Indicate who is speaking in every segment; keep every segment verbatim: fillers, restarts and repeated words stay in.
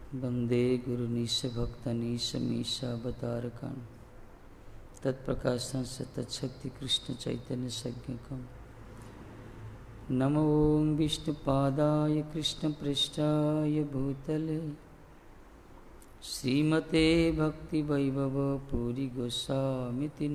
Speaker 1: वंदे गुरुनीश भक्तनीश मीशावतारकं तत्प्रकाशं तत्शक्ति कृष्ण चैतन्य संज्ञकं नमो विष्णुपादाय कृष्णपृष्ठाय भूतले श्रीमते भक्ति वैभव पूरी गोस्वामिति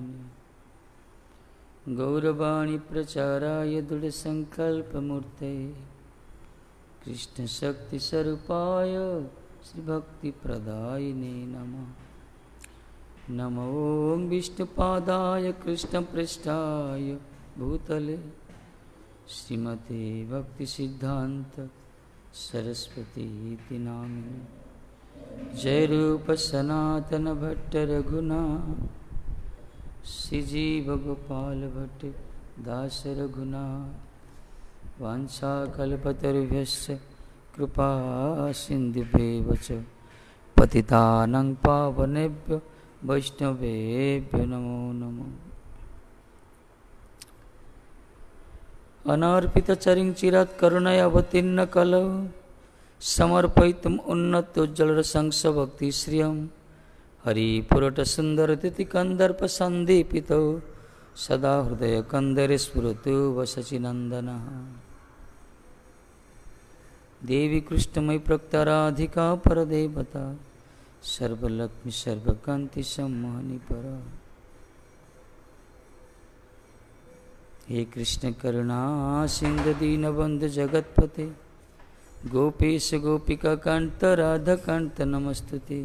Speaker 1: नामिने गौरवाणी प्रचाराय दृढ़संकल्पमूर्ते कृष्ण शक्ति स्वरूपाय श्री भक्ति प्रदायिने नमः। नमो विष्णुपादाय कृष्ण पृष्ठाय भूतले श्रीमते भक्ति सिद्धांत सरस्वती नामिने जय रूप सनातन भट्ट रघुनाथ श्रीजीव गोपाल भट्ट दास रघुनाथ वाञ्छाकल्पतरुभ्यश्च कृपा सिन्धुभ्येव च पतितानां पावनेभ्यो वैष्णवेभ्यो नमो नमः। अनार्पितचरिं चिरात् करुणया अवतीर्ण कलौ समर्पयितुम् उन्नतोज्ज्वलरसंस भक्तिश्रियं हरिपुरटसुन्दरतिथिकन्दर्पसन्दीपितौ सदा हृदयकन्दरे स्फुरतु वसचिनन्दनः। देवी कृष्णमयी प्रक्ताराधिका परदेवता सर्वलक्ष्मी सर्वकान्ति सम्मोहिनी परा। हे कृष्ण करुणा सिंधु दीनबंधु जगत्पते गोपीश गोपिका कांत राधा कांत नमस्तुते।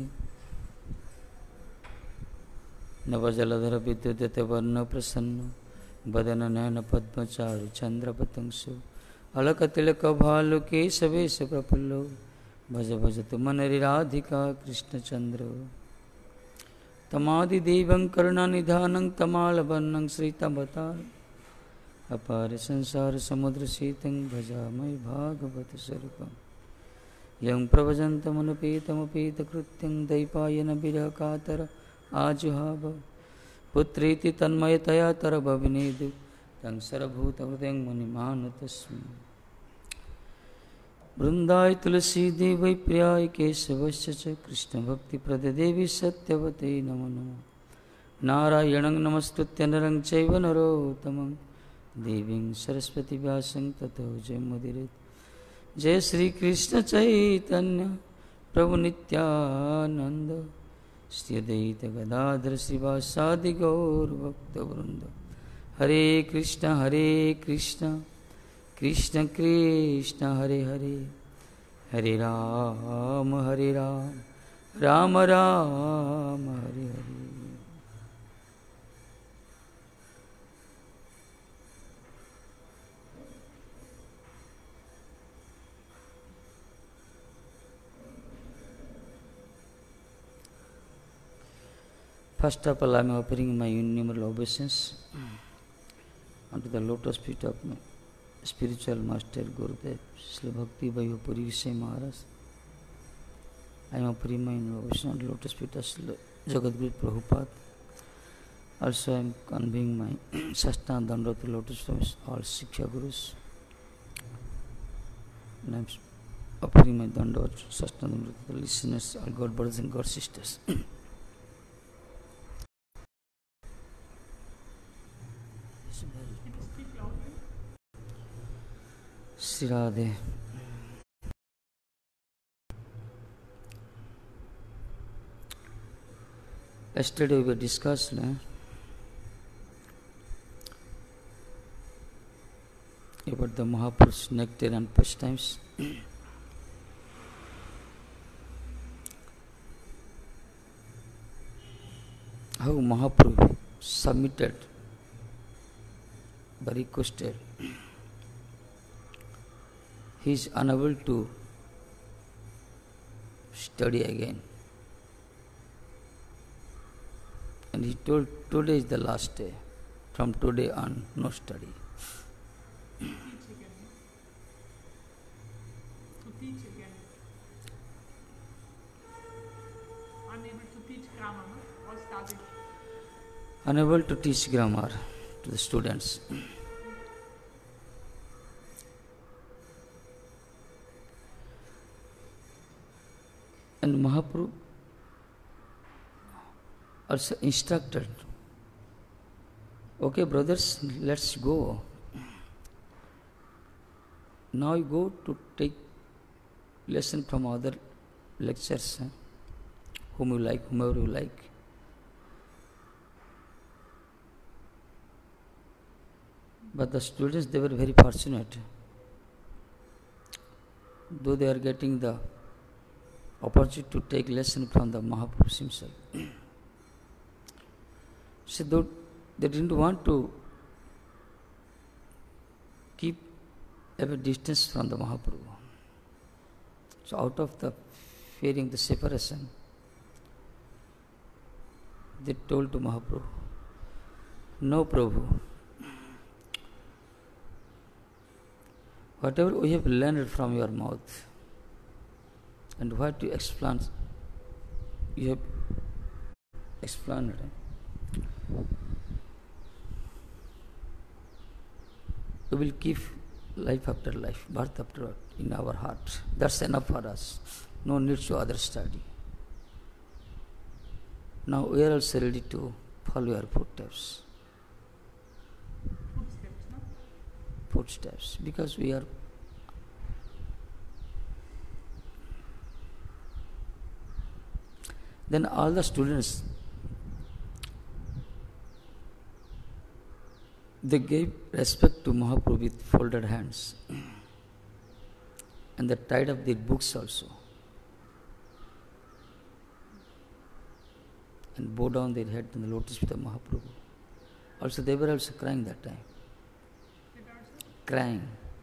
Speaker 1: नवजलधर विद्युत वर्ण प्रसन्न वदन नयन पद्मचारु चंद्रपतंसु अलकतिलक भालु केशवेश प्रफुल्लो भज भज तु मनरि राधिका कृष्णचंद्र। तमादिदेवं करुणानिधानं तमालवर्णं श्रीतमवतार अपार संसार समुद्र शीतं भजामि भागवत स्वरूपं यं प्रव्रजन्तमनुपेतमपेतकृत्यं दैपायन विरह कातर आजुहाव पुत्रेति तन्मयतया तरभविनेदु तं सर्वभूतहृदयं मुनिमानुतस्मि। वृन्दाय तुलसी देवै प्रियाय केशवस्य च कृष्णभक्तिप्रदे देवी सत्यवते नमो नमः। नारायणं नमस्कृत्य नरं चैव नरोत्तमं देवीं सरस्वती व्यासं ततो जयमुदीरयेत्। जय श्री कृष्ण चैतन्य प्रभु नित्यानंद श्री अद्वैत गदाधर श्रीवासादि गौर भक्तवृंद। हरे कृष्ण हरे कृष्ण कृष्ण कृष्ण हरे हरे हरे राम हरे Ram Ram Ram Hare Hare. First of all, I am offering my innumerable obeisance unto the lotus feet of my spiritual master Gurudev, Srila Bhakti Vaibhav Puri Goswami Maharaj. I am offering my obeisance unto the lotus feet of Srila Jagadguru Prabhupada. Also, I am conveying my Sastana Dandava to lotus feet of all Siksha Gurus. And I am offering my Dandava Sastana Dandava to the listeners, all God brothers and God sisters. Shri Radhe. Yesterday we discussed eh, about the Mahapurush nectar and pastimes. How Mahaprabhu submitted, but requested. He is unable to study again. And he told, today is the last day. From today on, no study.
Speaker 2: To teach again. To teach again. Unable to teach grammar, no? Or study.
Speaker 1: Unable to teach grammar to the students. And Mahaprabhu also instructed, okay brothers, let's go. Now you go to take lesson from other lectures, huh? whom you like, whomever you like. But the students, they were very fortunate. Though they are getting the opportunity to take lesson from the Mahaprabhu himself. So though they didn't want to keep a distance from the Mahaprabhu. So out of the fearing the separation, they told to Mahaprabhu, no Prabhu, whatever we have learned from your mouth and what you explain, you have explained. We will keep life after life, birth after birth in our heart. That's enough for us. No need to other study. Now we are also ready to follow your footsteps.
Speaker 2: Footsteps, no?
Speaker 1: Footsteps. Because we are then all the students, they gave respect to Mahaprabhu with folded hands. And they tied up their books also. And bow down their head in the lotus feet of Mahaprabhu. Also they were also crying that time. Crying.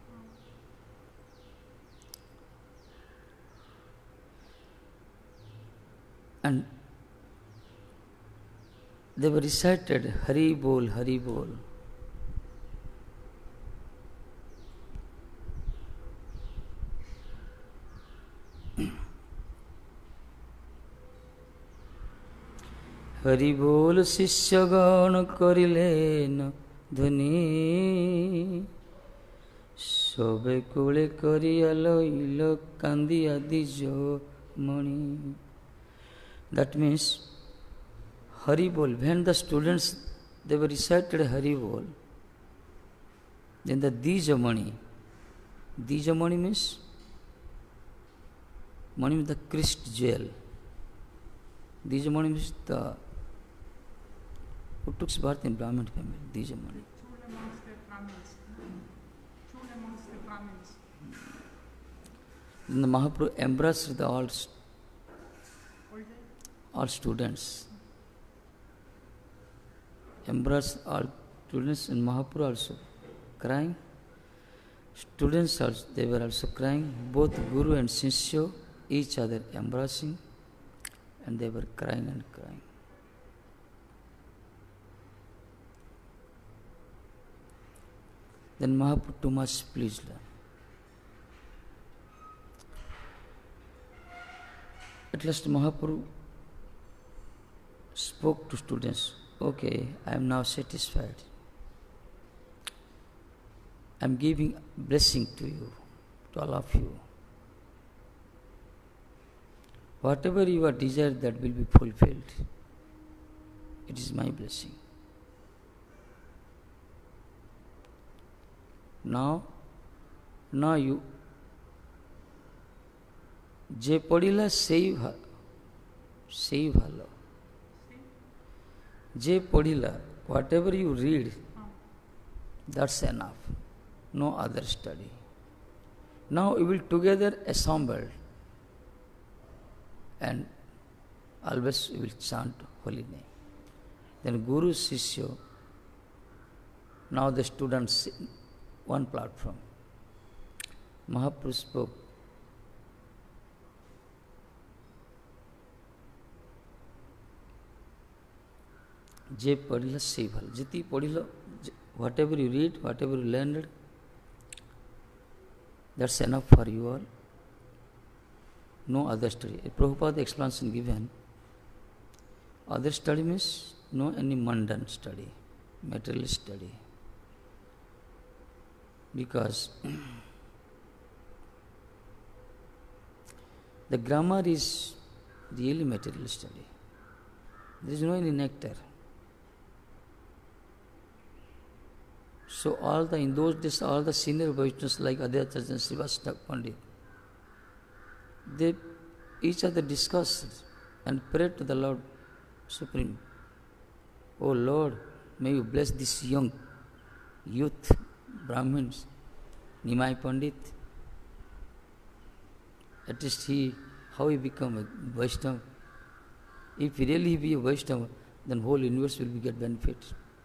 Speaker 1: And they were recited, Hari Bol, Hari Bol. Hari बोल शिष्य गण करिलेन ध्वनि सबे कोले करिया लइल कांदिया दिजो मणि. That means Hari Bol. When the students they were recited Hari Bol, then the Dija Mani. Dija Mani means Mani means the Christ jewel. Dija Mani means the who took birth in Brahmin family. Dija Mani.
Speaker 2: True amongst the Brahmins. True amongst the Brahmins.
Speaker 1: Then the Mahaprabhu embraced the all,
Speaker 2: Older?
Speaker 1: all students. Embraced all students and Mahaprabhu also crying. Students also, they were also crying. Both Guru and Shishya, each other embracing, and they were crying and crying. Then Mahaprabhu too much pleased. At last Mahaprabhu spoke to students, okay, I am now satisfied. I am giving blessing to you, to all of you. Whatever you are desired, that will be fulfilled. It is my blessing. Now, now you, je padila sei sei bhalo. Je padila, whatever you read, that's enough. No other study. Now we will together assemble and always we will chant holy name. Then Guru Shishya, now the students one platform. Mahaprabhu spoke. Je padila sei bhalo. Jiti padila, whatever you read, whatever you learned, that's enough for you all. No other study. A Prabhupada explanation given. Other study means no any mundane study, material study. Because the grammar is really material study. There is no any nectar. So all the, in those days, all the senior Vaishnavas like Advaita and Srivastava Pandit, they each other discussed and prayed to the Lord Supreme. Oh Lord, may you bless this young youth, Brahmins, Nimai Pandit. At least he, how he become a Vaishnava. If he really be a Vaishnava, then whole universe will get benefit.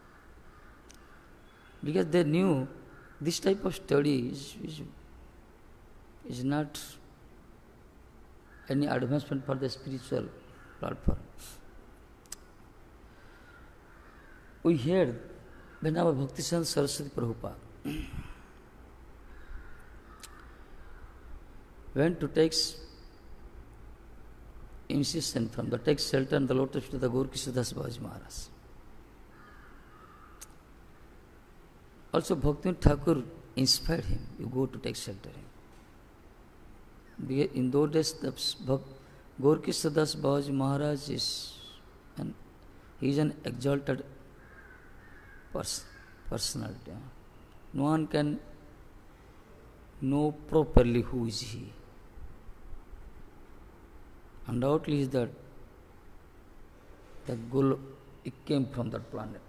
Speaker 1: Because they knew this type of study is, is, is not any advancement for the spiritual platform. We heard when our Bhaktisiddhanta Saraswati Prabhupada went to take initiation from the take shelter and the lotus to the Gaura Das Babaji Maharaj. Also Bhaktivinoda Thakur inspired him, you go to take shelter. In those days, the Gaura Das Babaji Maharaj is an, he is an exalted person, personality. No one can know properly who is he. Undoubtedly is that the Gul, it came from that planet.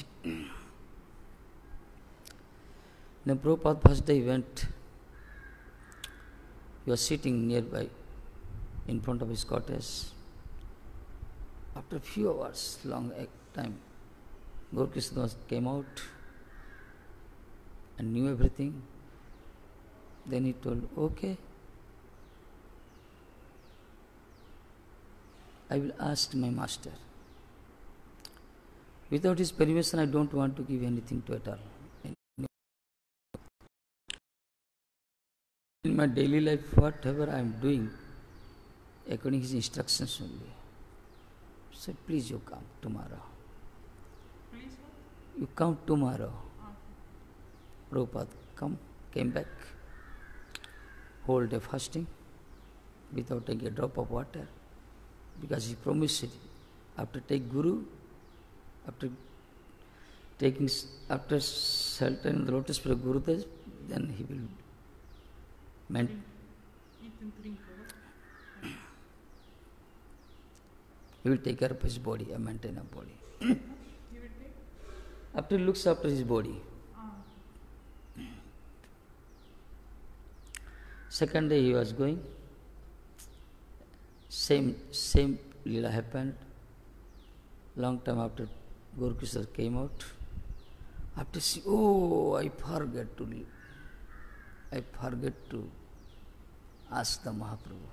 Speaker 1: Then Prabhupada first day went, he was sitting nearby in front of his cottage. After a few hours, long time, Gaura Krishna came out and knew everything. Then he told, okay, I will ask my master. Without his permission, I don't want to give anything to at all. In my daily life, whatever I am doing, according to his instructions only. So please you come tomorrow.
Speaker 2: Please?
Speaker 1: You come tomorrow. Prabhupada come, came back, whole day fasting, without taking a drop of water, because he promised it. After take Guru, after taking, after shelter in the lotus for Gurudev, then he will maintain.
Speaker 2: Eat and drink.
Speaker 1: He will take care of his body and maintain a body.
Speaker 2: He will take?
Speaker 1: After he looks after his body.
Speaker 2: Ah.
Speaker 1: Second day he was going. Same same lila happened. Long time after Gaura Krishna came out. After seeing, oh, I forget to leave. I forget to ask the Mahaprabhu.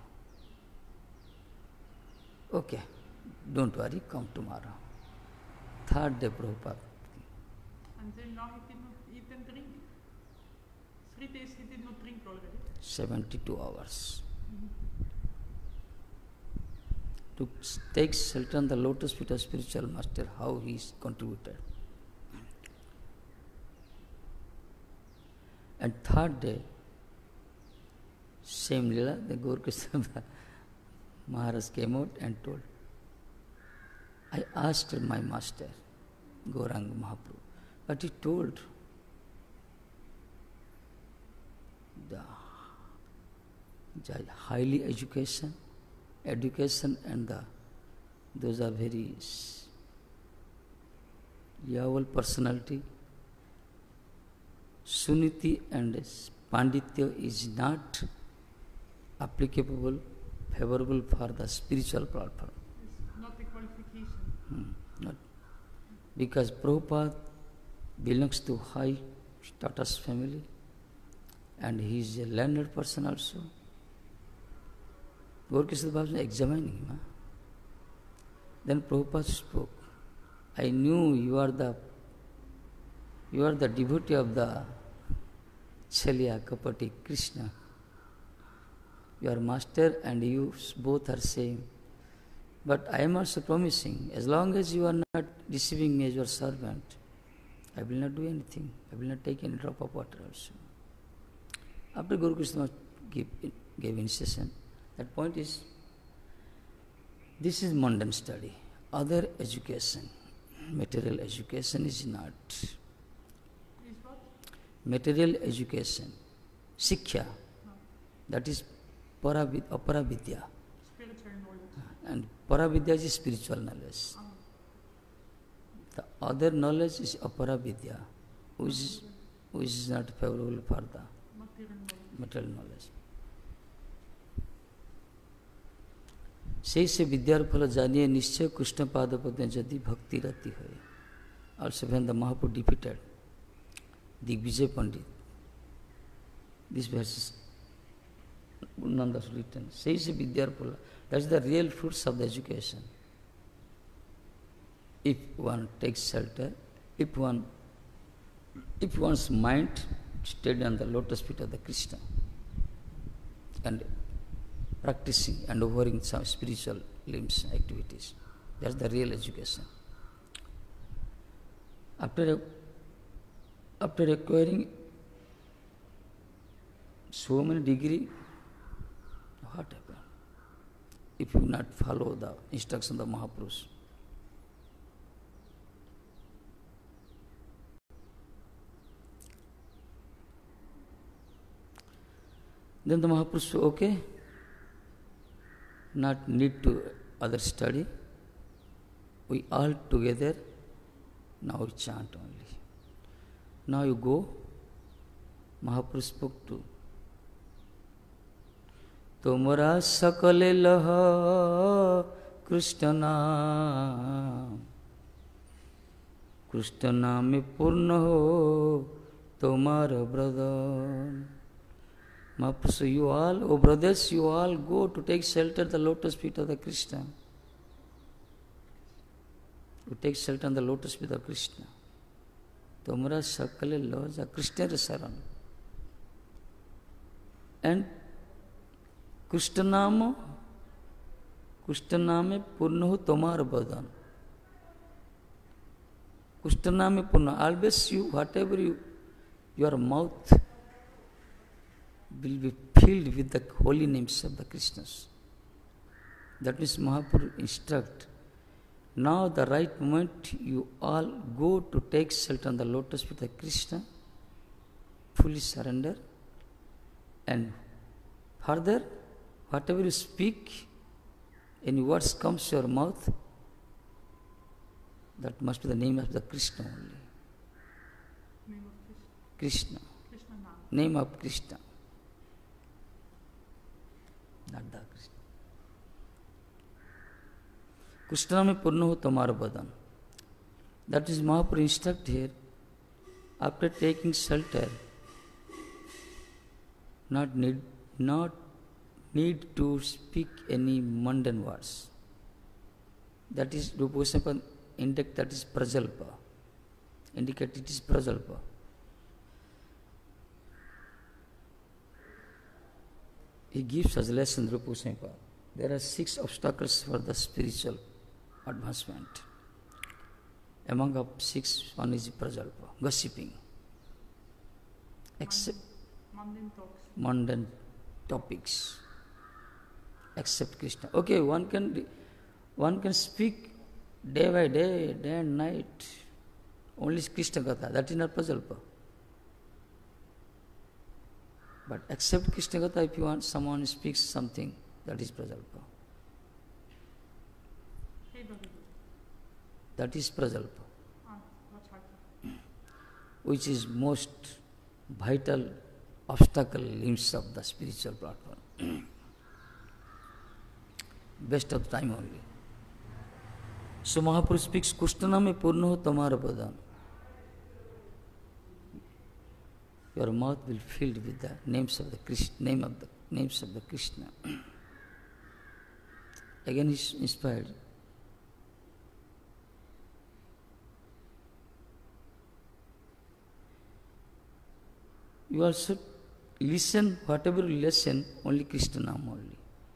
Speaker 1: Okay, don't worry, come tomorrow. Third day Prabhupada.
Speaker 2: And then now he did not eat and drink. Three days he did not drink already.
Speaker 1: seventy-two hours. To take shelter on the lotus feet of spiritual master, how he is contributed. And third day, same lila, the Gaura Krishna Maharaj came out and told, I asked my master, Gauranga Mahaprabhu, but he told the, the highly education, education and the those are very level personality. Suniti and Panditya is not applicable, favorable for the spiritual platform.
Speaker 2: It's not a qualification.
Speaker 1: Hmm, not. Because Prabhupada belongs to high status family and he is a learned person also. Gaura Krishna Baba was examining him. Huh? Then Prabhupada spoke. I knew you are the you are the devotee of the Chalya Kapati Krishna. Your master and you both are same. But I am also promising, as long as you are not receiving me as your servant, I will not do anything. I will not take any drop of water also. After Gaura Krishna gave, gave instruction, that point is, This is mundane study. Other education, material education is not.
Speaker 2: Is what?
Speaker 1: Material education, Sikhya,
Speaker 2: No.
Speaker 1: that is paravid, aparavidya.
Speaker 2: Spiritual knowledge.
Speaker 1: And paravidya is spiritual knowledge.
Speaker 2: Ah.
Speaker 1: The other knowledge is aparavidya, which is, which is not favorable for the
Speaker 2: Material knowledge.
Speaker 1: material knowledge. সেই সে বিদ্যার ফল জানিয়ে নিশ্চয় কৃষ্ণ পাদপদ্মে যদি ভক্তি রাতি হয়। Also when the Mahaprabhu defeated Digvijay Pandit, this verse is Nanda's written. সেই সে বিদ্যার ফল, that's the real fruits of the education. If one takes shelter, if one, if one's mind stayed on the lotus feet of the Krishna, and practicing and offering some spiritual limbs activities. That's the real education. After, after acquiring so many degree, what happened? If you not follow the instruction of the Mahaprabhu. Then the Mahaprabhu said, okay, not need to other study. We all together, now we chant only. Now you go, Mahaprabhu spoke to. Tumra sakale laha Krishna naam, Krishna naam mein purna ho tumhara brother. Mahaprabhu said, you all, oh brothers, you all go to take shelter at the lotus feet of the Krishna. You take shelter on the lotus feet of Krishna. Tumra sakale loja Krishna saran. And Krishna nama, Krishna name purnahu tomar badan. Krishna name purna. Always you, whatever you, your mouth will be filled with the holy names of the Krishnas. That means Mahaprabhu instruct. Now the right moment you all go to take shelter on the lotus feet of Krishna, fully surrender, and further, whatever you speak, any words comes to your mouth, that must be the name of the Krishna only.
Speaker 2: Name of Krishna.
Speaker 1: Krishna.
Speaker 2: Krishna Nam.
Speaker 1: Name of Krishna. Not the Krishna. Krishna mein purna ho tomar badan. That is Mahaprabhu instruct here. After taking shelter, not need, not need to speak any mundane words. That is Rupa Goswami indicate that is prajalpa. Indicate it is prajalpa. He gives us lesson, Rupa Goswami. There are six obstacles for the spiritual advancement. Among of six, one is prajalpa, gossiping. Except
Speaker 2: Mundane talks.
Speaker 1: mundane topics. Except Krishna. Okay, one can one can speak day by day, day and night. Only Krishna Katha. That is not prajalpa. But except Krishna Katha, if you want someone speaks something, that is prajalpa.
Speaker 2: Hey, Bhagavan.
Speaker 1: That is prajalpa,
Speaker 2: Ah, what's happening?
Speaker 1: which is most vital obstacle limbs of the spiritual platform. Best of time only. So Mahaprabhu speaks, Krishna mein purna ho tamara padan. Your mouth will filled with the names of the Krishna, name of the names of the Krishna. Again he is inspired. You also listen, whatever you listen, only Krishna Nam only.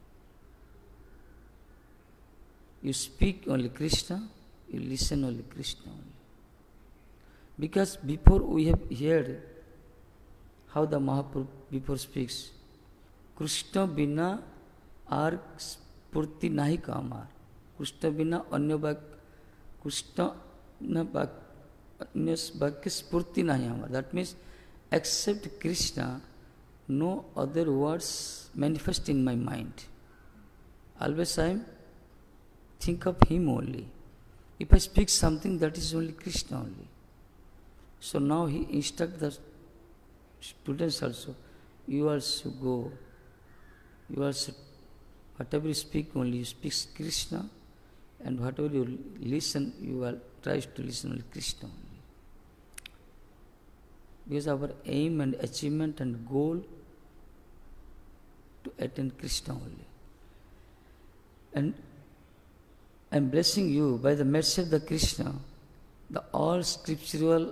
Speaker 1: You speak only Krishna, you listen only Krishna only. Because before we have heard how the Mahaprabhu before speaks, Krishna bina ar spurti nahi kamar. Krishna बिना अन्य वाक्य कृष्ण न वाक्य अन्य वाक्य स्फूर्ति नहीं हमारा. That means except Krishna, no other words manifest in my mind. Always I am think of him only. If I speak something, that is only Krishna only. So now he instruct the students also. You also go. You also, whatever you speak only, you speak Krishna, and whatever you listen, you will try to listen only Krishna only. Because our aim and achievement and goal to attain Krishna only. And I am blessing you by the mercy of the Krishna, the all scriptural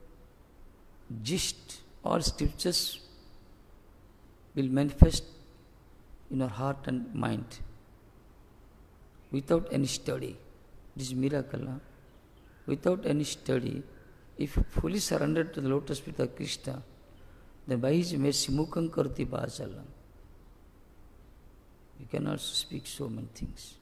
Speaker 1: gist, all scriptures will manifest in our heart and mind without any study. This is miracle. Huh? Without any study, if you fully surrender to the lotus feet of Krishna, then by his mercy, mukhaṁ karoti vācalam. You can also speak so many things.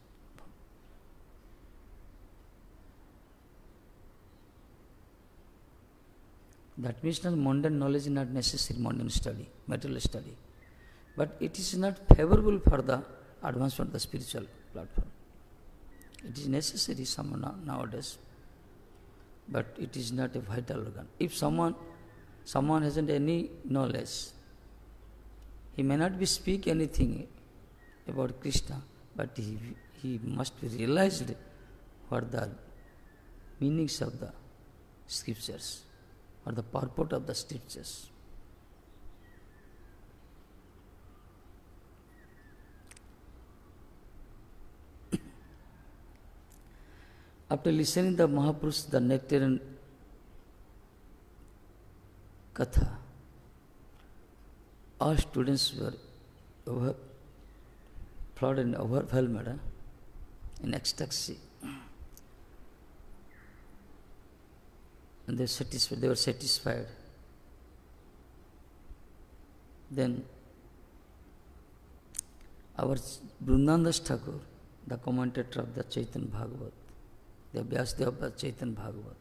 Speaker 1: That means not mundane knowledge is not necessary, mundane study, material study. But it is not favorable for the advancement of the spiritual platform. It is necessary somehow nowadays, but it is not a vital organ. If someone someone hasn't any knowledge, he may not be speak anything about Krishna, but he, he must be realized what the meanings of the scriptures or the purport of the scriptures. After listening the Mahapurush, the nectarian Katha, all students were over, flooded and overwhelmed uh, in ecstasy. And they, satisfied, they were satisfied. Then our Vrindavan Thakur, the commentator of the Chaitanya Bhagavat, the Vyasadeva of the Chaitanya Bhagavat,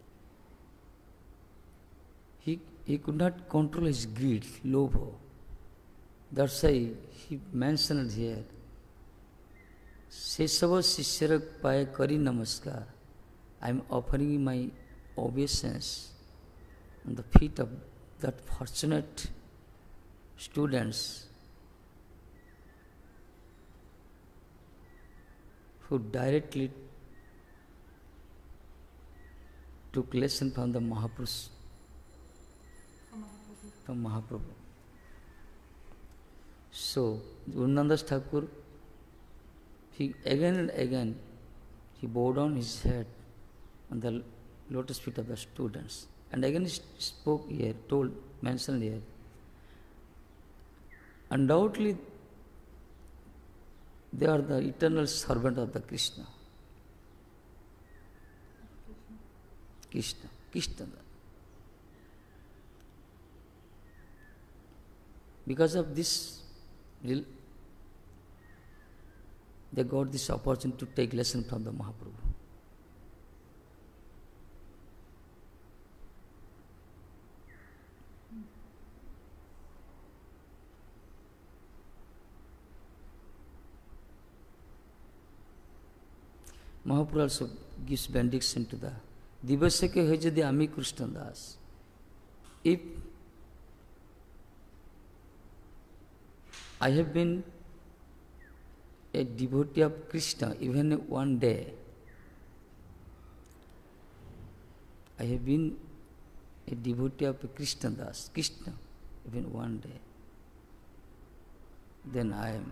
Speaker 1: he, he could not control his greed, lobha. That's why he mentioned here, Sesava Sisyarak Paya Kari Namaskar. I am offering my obeisance on the feet of that fortunate students who directly took lesson from the Mahapurush, from Mahaprabhu. So, Vrindavan Thakur, he again and again, he bowed down his head on the lotus feet of the students. And again he spoke here, told, mentioned here, undoubtedly they are the eternal servant of the Krishna. Krishna, Krishna. Because of this, they got this opportunity to take lesson from the Mahaprabhu. Mahaprabhu also gives benediction to the Divasya ke hai jadi ami Krishna Das. If I have been a devotee of Krishna even one day, I have been a devotee of Krishna Das, Krishna, even one day, then I am,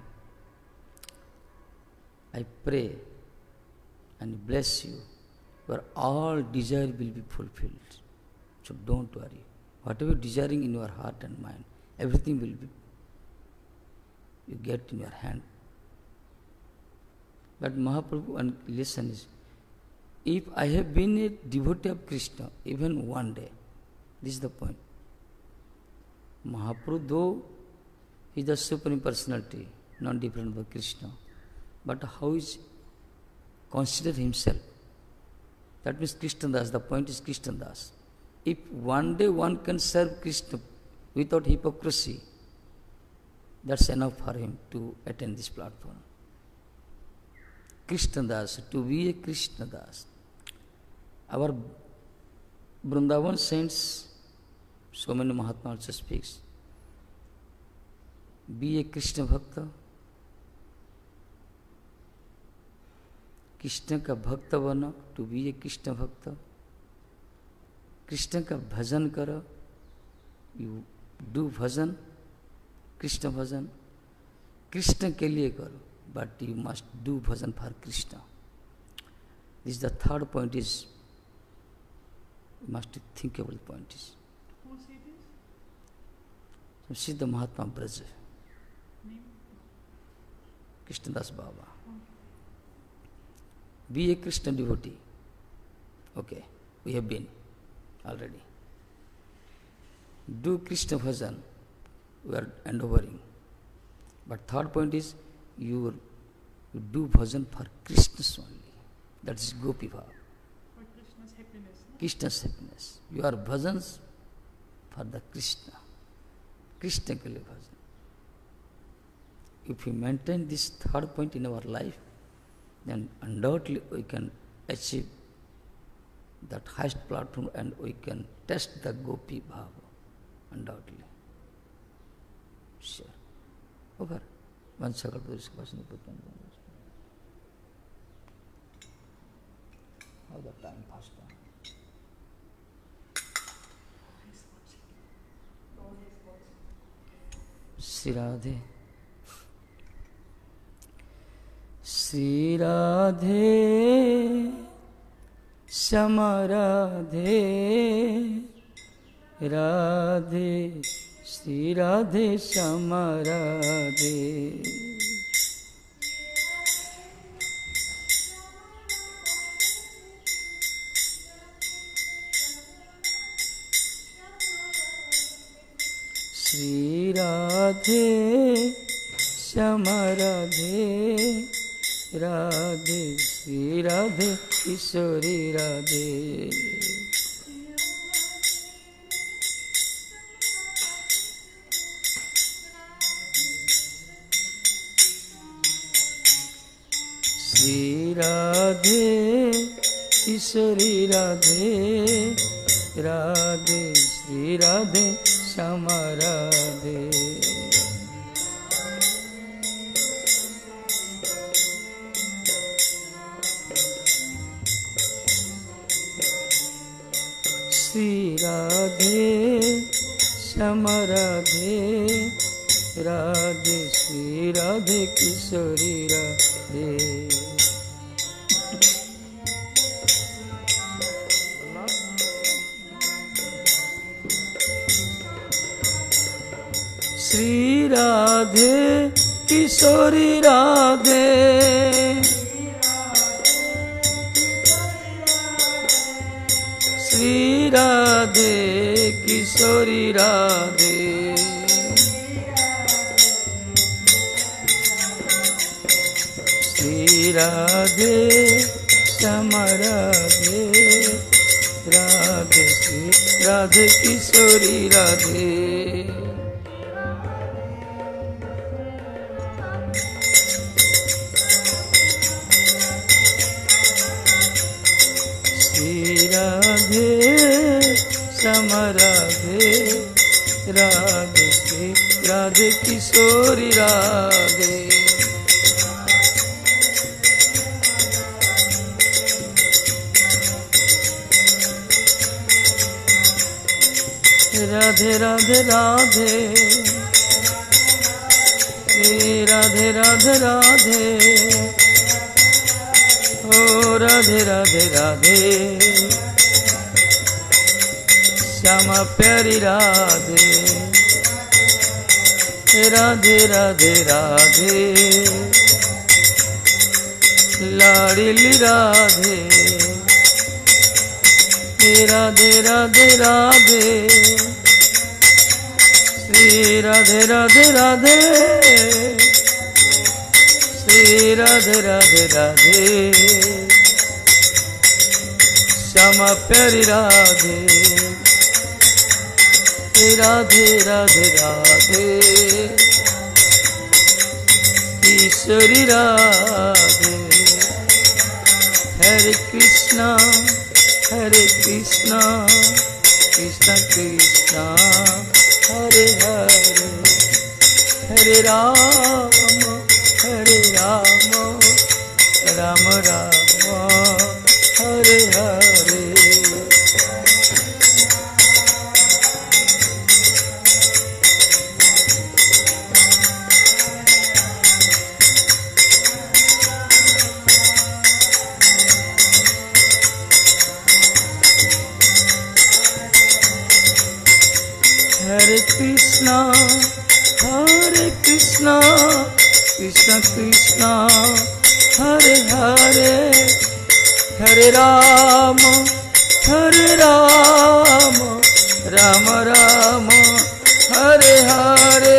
Speaker 1: I pray and bless you, where all desire will be fulfilled. So don't worry. Whatever desiring in your heart and mind, everything will be, you get in your hand. But Mahaprabhu, and listen is, if I have been a devotee of Krishna, even one day, this is the point. Mahaprabhu, though he is the Supreme Personality, not different from Krishna, but how is consider himself. That means Krishna Das. The point is Krishna Das. If one day one can serve Krishna without hypocrisy, that's enough for him to attend this platform. Krishna Das, to be a Krishna Das. Our Vrindavan saints, so many Mahatma also speaks. Be a Krishna Bhakta. Krishna का भक्त बनो, to be ए कृष्ण भक्त. कृष्ण का भजन करो, you do bhajan, Krishna bhajan. Krishna के लिए करो, but you must do bhajan for Krishna. This the third point is must thinkable point is. सिद्ध महात्मा ब्रज कृष्णदास बाबा. Be a Krishna devotee. Okay, we have been already. Do Krishna bhajan. We are endeavoring. But third point is you, you do bhajan for Krishna's only. That is Gopi Bhav.
Speaker 2: For Krishna's happiness. No?
Speaker 1: Krishna's happiness. Your bhajans for the Krishna. Krishna ke liye bhajan. If we maintain this third point in our life, then undoubtedly we can achieve that highest platform and we can test the Gopi Bhava. Undoubtedly. Sure. Over. One second, please. How the time passed on. Shri Radhe. Shri Radhe, Shama Radhe, Radhe, Shri Radhe, Shama Radhe. Shri Radhe, Shama Radhe, Radhe, Shri Radhe, Ishwari Radhe. Shri Radhe, Ishwari Radhe, Radhe, Shri Radhe, Shama Radhe. Shri Radhe, Shama Radhe, Radhe, Shri Radhe, Kishori Radhe. Shri Radhe, Kishori Radhe. Shri Radhe, Kishori Radhe. Shri Radhe, Shama Radhe, Radhe, Shri Radhe, Kishori Radhe. Radhe, Shama Radhe, Radhe, Shri Radhe, Kishori Radhe. Radhe, Radhe, Radhe, Radhe, Radhe, Radhe. Oh, Radhe, Radhe, Radhe, Shama Pyari Radhe, Radhe, Radhe, Radhe, Ladili Radhe, Radhe, Radhe, Radhe, Shri Radhe, Radhe, Radhe, Shri Radhe Radhe Radhe Shyama प्यारी राधे राधे राधे राधे ईश्वरी राधे हरे कृष्णा हरे कृष्णा कृष्णा कृष्णा हरे हरे हरे राम हरे राम राम राम हरे हरे हरे कृष्णा हरे कृष्णा कृष्णा कृष्णा हरे हरे हरे राम हरे राम राम राम हरे हरे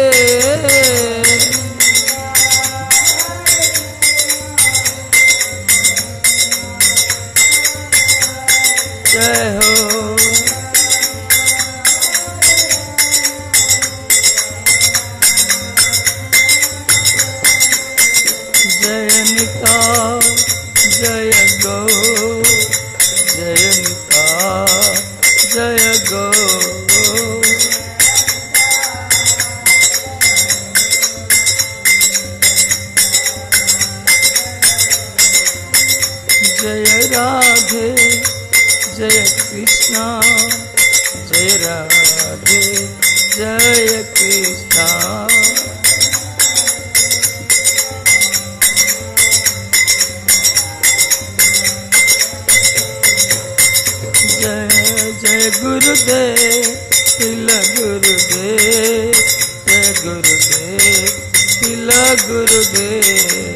Speaker 1: जय हो जय निता जय गो जय निता जय गो जय राधे जय कृष्णा जय राधे जय कृष्णा जय जय गुरुदेव तिल गुरुदेव जय गुरुदेव तिल गुरुदेव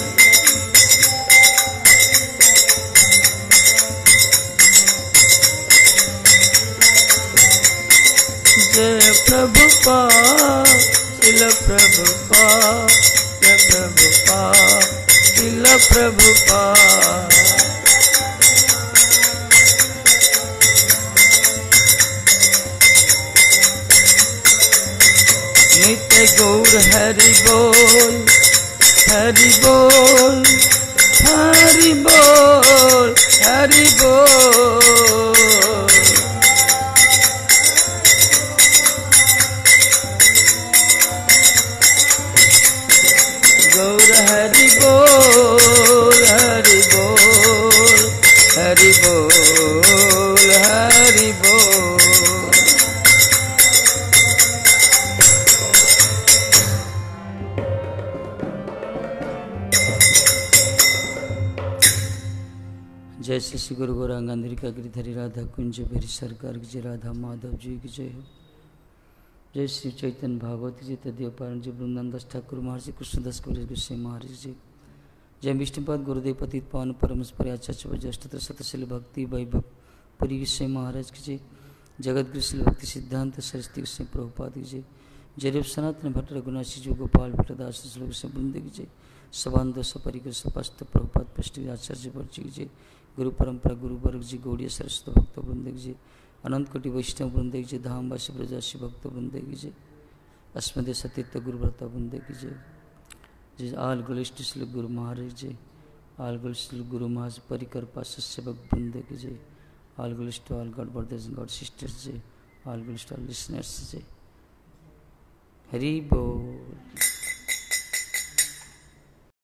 Speaker 1: जय प्रभुपाद तिल प्रभुपाद जय प्रभुपाद तिल प्रभुपाद नित्य गौर हरि बोल हरि बोल हरि बोल हरि बोल गौर हरि बोल हरि बोल हरि बोल हरि बोल जय श्री श्री गुरु गौरांग का गिरिधरी राधा कुंज बेरी सरकार की जय राधा माधव जी की जय हो। जय श्री चैतन्य भागवती जी तदीय पारण जी वृंदावन दास ठाकुर महाराज जी कृष्णदास कविराज गोस्वामी महाराज जी जय विष्णुपाद गुरुदेव पतित पावन परमहंस आचार्य अष्टोत्तर शतशिल भक्ति वैभव पुरी गोस्वामी महाराज की जय जगत गुरु श्री भक्ति सिद्धांत सरस्वती गोस्वामी प्रभुपाद की जय जय रूप सनातन भट्ट रघुनाथ जी गोपाल भट्टदास से वृंद की जय सबान्ध सपरिकर सपस्त प्रभुपाद पृष्ठ आचार्य भट्ट जी की जय गुरु परंपरा गुरु वर्ग जी गौड़िया सरस्वती भक्त वृंद की जय अनंत कोटि वैष्णव वृंद की जय धामवासी ब्रजवासी भक्त वृंद की जय अस्मदे सतीर्थ गुरुव्रता वृंद की जय जय आल गुलिष्ठ श्री गुरु महाराज जय आल गुलिष्ठ गुरु महाराज परिकर पास्य भक्त वृंद की जय आल गुलिष्ठ all God brothers God sisters जय आल गुलिष्ठ आल लिसनर्स जय हरि बोल।